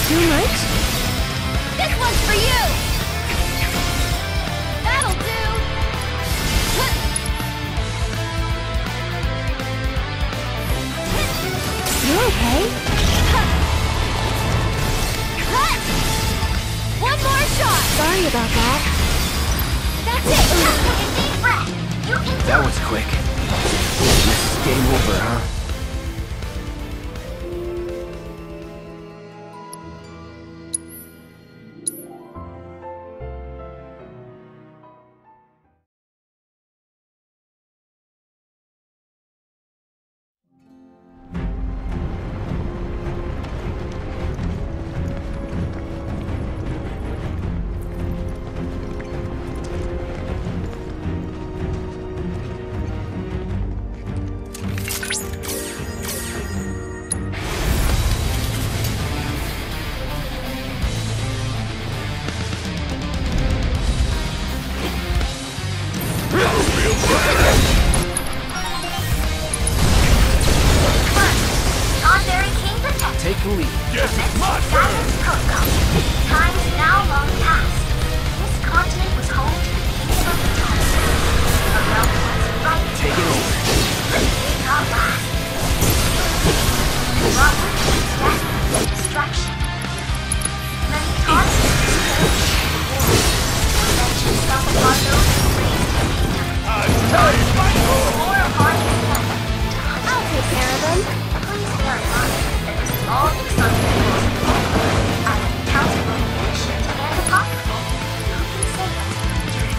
Too much? This one's for you! That'll do! You okay? One more shot! Sorry about that. That's it! Take a deep breath! You can do That was quick. This is game over, huh? Take a lead. Guess it's my turn! Time is now long past. This continent was home to the kings of the top. The realm was right. Take it over. Did not last. Brought with it death and destruction. Many taunts and discouraged the war. Revenge himself upon those who raised the kingdom. More hard than one. I'll take care of them. Please bear in mind that this is all based on the rules of the law. I am accountable, ancient, and apocryphal. Who can say what's the future?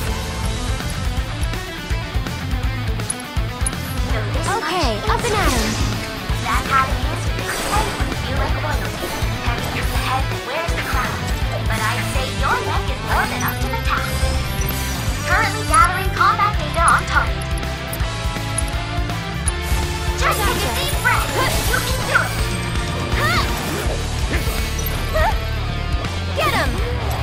So this Okay, much up and at 'em. that having answered this, anyone feel like royalty. Heavy is the head that wears the crown. But I'd say your neck is more than up to the task. Currently gathering combat data on target. Just take a deep breath. You can do it. Get him!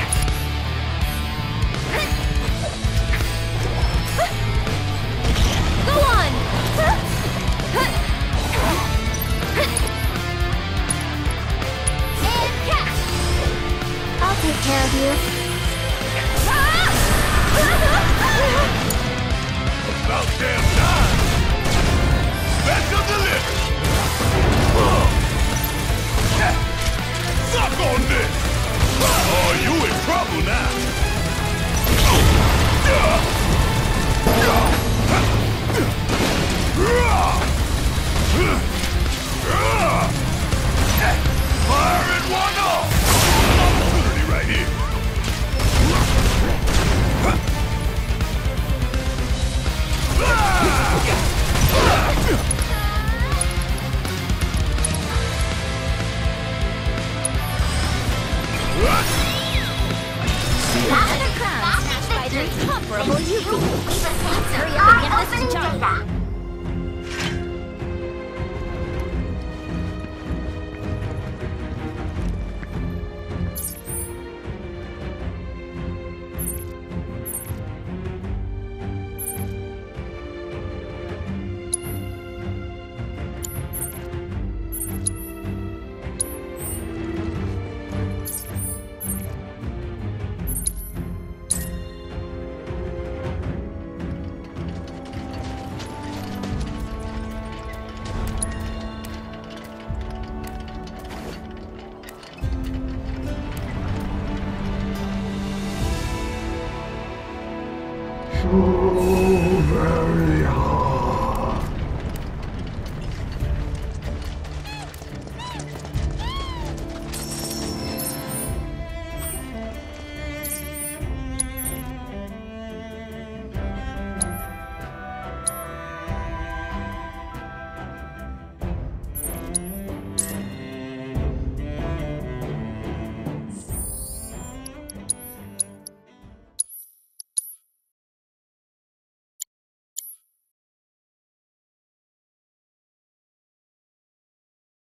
Go on! And catch! I'll take care of you. About damn time! Special delivery! Suck on this! Oh, you in trouble now! Firing one off! Opportunity right here! Another crown snatched by the incomparable Yuki! Hurry up and get this job! So very hard.